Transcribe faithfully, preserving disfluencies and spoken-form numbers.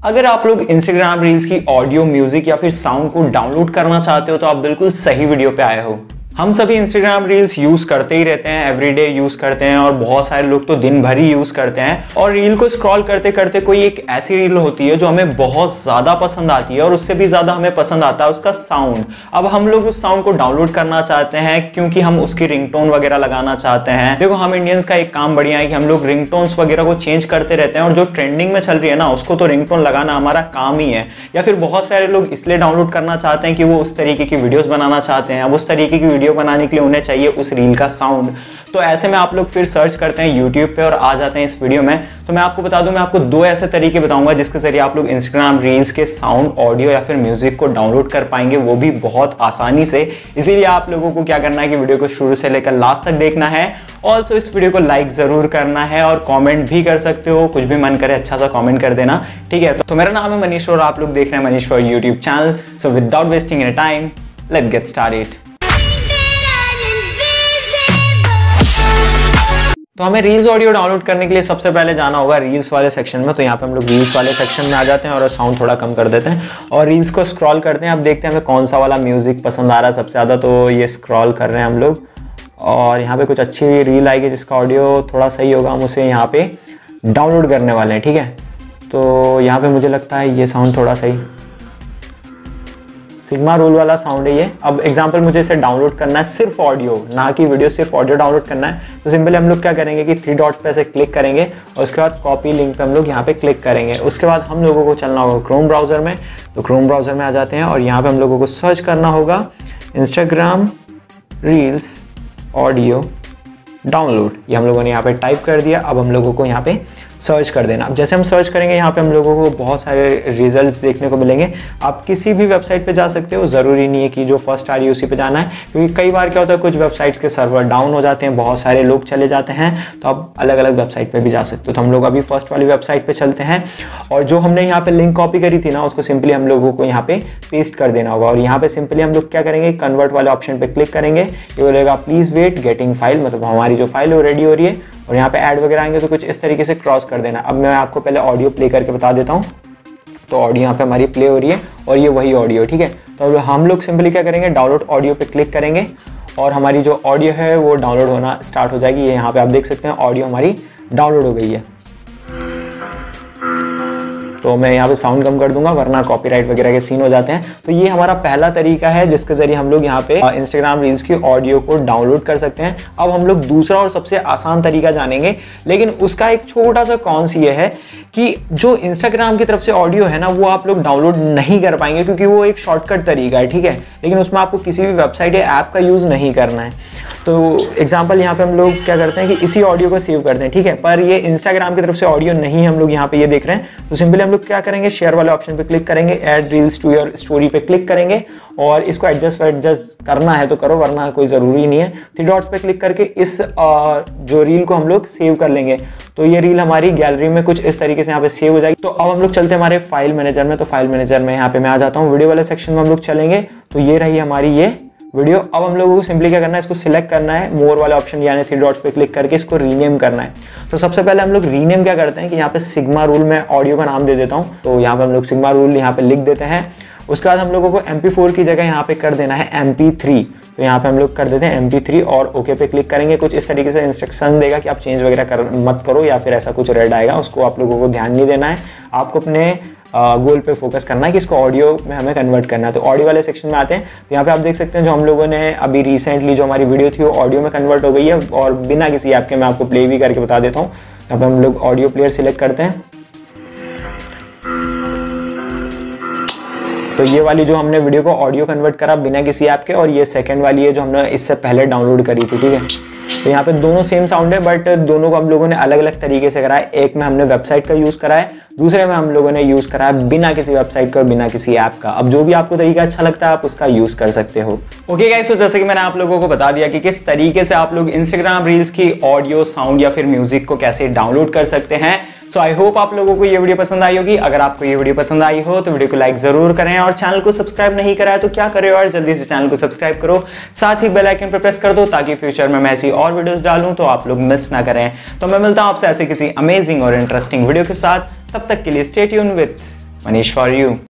अगर आप लोग इंस्टाग्राम रील्स की ऑडियो, म्यूजिक या फिर साउंड को डाउनलोड करना चाहते हो तो आप बिल्कुल सही वीडियो पे आए हो। हम सभी इंस्टाग्राम रील्स यूज करते ही रहते हैं, एवरीडे यूज करते हैं और बहुत सारे लोग तो दिन भर ही यूज करते हैं। और रील को स्क्रॉल करते करते कोई एक ऐसी रील होती है जो हमें बहुत ज्यादा पसंद आती है और उससे भी ज्यादा हमें पसंद आता है उसका साउंड। अब हम लोग उस साउंड को डाउनलोड करना चाहते हैं क्योंकि हम उसकी रिंगटोन वगैरह लगाना चाहते हैं। देखो, हम इंडियंस का एक काम बढ़िया है कि हम लोग रिंगटोन्स वगैरह को चेंज करते रहते हैं और जो ट्रेंडिंग में चल रही है ना उसको तो रिंगटोन लगाना हमारा काम ही है। या फिर बहुत सारे लोग इसलिए डाउनलोड करना चाहते हैं कि वो उस तरीके की वीडियोस बनाना चाहते हैं। अब उस तरीके की वीडियो बनाने के लिए उन्हें चाहिए उस रील का साउंड। तो ऐसे में आप लोग फिर सर्च करते हैं यूट्यूब पे और आ जाते हैं इस वीडियो में। तो मैं आपको बता दूं, मैं आपको दो ऐसे तरीके बताऊंगा जिसके जरिए आप लोग इंस्टाग्राम रील्स के साउंड, ऑडियो या फिर म्यूजिक को डाउनलोड कर पाएंगे, वो भी बहुत आसानी से। इसीलिए आप लोगों को क्या करना है कि वीडियो को शुरू से लेकर लास्ट तक देखना है। ऑल्सो इस वीडियो को लाइक जरूर करना है और कॉमेंट भी कर सकते हो, कुछ भी मन करे अच्छा सा कॉमेंट कर देना, ठीक है। तो, तो मेरा नाम है मनीष और आप लोग देख रहे हैं Manish for YouTube channel. So without wasting any time, let's get started. तो हमें रील्स ऑडियो डाउनलोड करने के लिए सबसे पहले जाना होगा रील्स वाले सेक्शन में। तो यहाँ पे हम लोग रील्स वाले सेक्शन में आ जाते हैं और साउंड थोड़ा कम कर देते हैं और रील्स को स्क्रॉल करते हैं। अब देखते हैं हमें कौन सा वाला म्यूजिक पसंद आ रहा है सबसे ज़्यादा। तो ये स्क्रॉल कर रहे हैं हम लोग और यहाँ पे कुछ अच्छी रील आएगी जिसका ऑडियो थोड़ा सही होगा, हम उसे यहाँ पे डाउनलोड करने वाले हैं, ठीक है। तो यहाँ पे मुझे लगता है ये साउंड थोड़ा सही सिग्मा रूल वाला साउंड है ये। अब एग्जांपल मुझे इसे डाउनलोड करना है सिर्फ ऑडियो, ना कि वीडियो, सिर्फ ऑडियो डाउनलोड करना है। तो सिंपली हम लोग क्या करेंगे कि थ्री डॉट्स पे ऐसे क्लिक करेंगे और उसके बाद कॉपी लिंक पे हम लोग यहाँ पे क्लिक करेंगे। उसके बाद हम लोगों को चलना होगा क्रोम ब्राउजर में। तो क्रोम ब्राउजर में आ जाते हैं और यहाँ पे हम लोगों को सर्च करना होगा इंस्टाग्राम रील्स ऑडियो डाउनलोड। ये हम लोगों ने यहाँ पे टाइप कर दिया। अब हम लोगों को यहाँ पे सर्च कर देना। अब जैसे हम सर्च करेंगे यहाँ पे हम लोगों को बहुत सारे रिजल्ट्स देखने को मिलेंगे। आप किसी भी वेबसाइट पे जा सकते हो, ज़रूरी नहीं है कि जो फर्स्ट आ रही है उसी पे जाना है, क्योंकि कई बार क्या होता है कुछ वेबसाइट्स के सर्वर डाउन हो जाते हैं, बहुत सारे लोग चले जाते हैं, तो आप अलग अलग वेबसाइट पे भी जा सकते हो। तो हम लोग अभी फर्स्ट वाली वेबसाइट पे चलते हैं और जो हमने यहाँ पे लिंक कॉपी करी थी ना उसको सिंपली हम लोगों को यहाँ पे पेस्ट कर देना होगा। और यहाँ पे सिंपली हम लोग क्या करेंगे, कन्वर्ट वाले ऑप्शन पे क्लिक करेंगे। ये बोलेगा प्लीज वेट गेटिंग फाइल, मतलब हमारी जो फाइल है वो रेडी हो रही है। और यहाँ पे ऐड वगैरह आएंगे तो कुछ इस तरीके से क्रॉस कर देना। अब मैं आपको पहले ऑडियो प्ले करके बता देता हूँ। तो ऑडियो यहाँ पे हमारी प्ले हो रही है और ये वही ऑडियो, ठीक है। तो हम लोग सिंपली क्या करेंगे, डाउनलोड ऑडियो पे क्लिक करेंगे और हमारी जो ऑडियो है वो डाउनलोड होना स्टार्ट हो जाएगी। ये यहाँ पे आप देख सकते हैं ऑडियो हमारी डाउनलोड हो गई है। तो मैं यहाँ पे साउंड कम कर दूंगा वरना कॉपीराइट वगैरह के सीन हो जाते हैं। तो ये हमारा पहला तरीका है जिसके जरिए हम लोग यहाँ पे इंस्टाग्राम रील्स की ऑडियो को डाउनलोड कर सकते हैं। अब हम लोग दूसरा और सबसे आसान तरीका जानेंगे, लेकिन उसका एक छोटा सा कॉन्स ये है कि जो इंस्टाग्राम की तरफ से ऑडियो है ना वो आप लोग डाउनलोड नहीं कर पाएंगे क्योंकि वो एक शॉर्टकट तरीका है, ठीक है। लेकिन उसमें आपको किसी भी वेबसाइट या ऐप का यूज़ नहीं करना है। तो एग्जांपल यहाँ पे हम लोग क्या करते हैं कि इसी ऑडियो को सेव करते हैं, ठीक है। पर ये इंस्टाग्राम की तरफ से ऑडियो नहीं, हम लोग यहाँ पे ये देख रहे हैं। तो सिंपली हम लोग क्या करेंगे, शेयर वाले ऑप्शन पे क्लिक करेंगे, add reels to your story पे क्लिक करेंगे और इसको एडजस्ट एडजस्ट करना है तो करो वरना कोई ज़रूरी नहीं है। थ्री डॉट्स पे क्लिक करके इस जो रील को हम लोग सेव कर लेंगे। तो ये रील हमारी गैलरी में कुछ इस तरीके से यहाँ पे सेव हो जाएगी। तो अब हम लोग चलते हैं हमारे फाइल मैनेजर में। तो फाइल मैनेजर में यहाँ पे मैं आ जाता हूँ, वीडियो वाले सेक्शन में हम लोग चलेंगे। तो ये रही हमारी ये वीडियो। अब हम लोगों को सिंपली क्या करना है, इसको सिलेक्ट करना है, मोर वाले ऑप्शन यानी थ्री डॉट्स पे क्लिक करके इसको रीनेम करना है। तो सबसे पहले हम लोग रीनेम क्या करते हैं कि यहाँ पे सिग्मा रूल में ऑडियो का नाम दे देता हूँ। तो यहाँ पे हम लोग सिग्मा रूल यहाँ पे लिख देते हैं। उसके बाद हम लोगों को एम पी फोर की जगह यहाँ पे कर देना है एम पी थ्री। तो यहाँ पे हम लोग कर देते हैं एम पी थ्री और ओके पे क्लिक करेंगे। कुछ इस तरीके से इंस्ट्रक्शन देगा कि आप चेंज वगैरह कर मत करो या फिर ऐसा कुछ रेड आएगा, उसको आप लोगों को ध्यान नहीं देना है। आपको अपने गोल पे फोकस करना है कि इसको ऑडियो में हमें कन्वर्ट करना है। तो ऑडियो वाले सेक्शन में आते हैं। तो यहाँ पे आप देख सकते हैं जो हम लोगों ने अभी रिसेंटली जो हमारी वीडियो थी वो ऑडियो में कन्वर्ट हो गई है और बिना किसी ऐप के मैं आपको प्ले भी करके बता देता हूँ। यहाँ पे हम लोग ऑडियो प्लेयर सिलेक्ट करते हैं। तो ये वाली जो हमने वीडियो को ऑडियो कन्वर्ट करा बिना किसी ऐप के, और ये सेकंड वाली है जो हमने इससे पहले डाउनलोड करी थी, ठीक है। तो यहाँ पे दोनों सेम साउंड है बट दोनों को हम लोगों ने अलग अलग तरीके से करा है। एक में हमने वेबसाइट का यूज़ करा है, दूसरे में हम लोगों ने यूज़ करा है बिना किसी वेबसाइट का और बिना किसी ऐप का। अब जो भी आपको तरीका अच्छा लगता है आप उसका यूज़ कर सकते हो। ओके गाइस, तो जैसे कि मैंने आप लोगों को बता दिया कि किस तरीके से आप लोग इंस्टाग्राम रील्स की ऑडियो, साउंड या फिर म्यूजिक को कैसे डाउनलोड कर सकते हैं। सो आई होप आप लोगों को ये वीडियो पसंद आई होगी। अगर आपको ये वीडियो पसंद आई हो तो वीडियो को लाइक जरूर करें और चैनल को सब्सक्राइब नहीं करा है तो क्या करें और जल्दी से चैनल को सब्सक्राइब करो, साथ ही बेल आइकन पर प्रेस कर दो ताकि फ्यूचर में मैं ऐसी और वीडियोस डालूं तो आप लोग मिस ना करें। तो मैं मिलता हूं आपसे ऐसे किसी अमेजिंग और इंटरेस्टिंग वीडियो के साथ। तब तक के लिए stay tune with Manish for you.